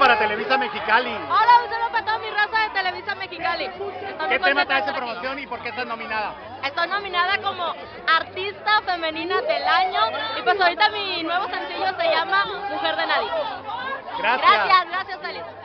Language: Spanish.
para Televisa Mexicali. Hola, un saludo para toda mi raza de Televisa Mexicali. ¿Qué tema traes en promoción y por qué estás nominada? Estoy nominada como Artista Femenina del Año y pues ahorita mi nuevo sencillo se llama Mujer de Nadie. Gracias. Gracias, Félix.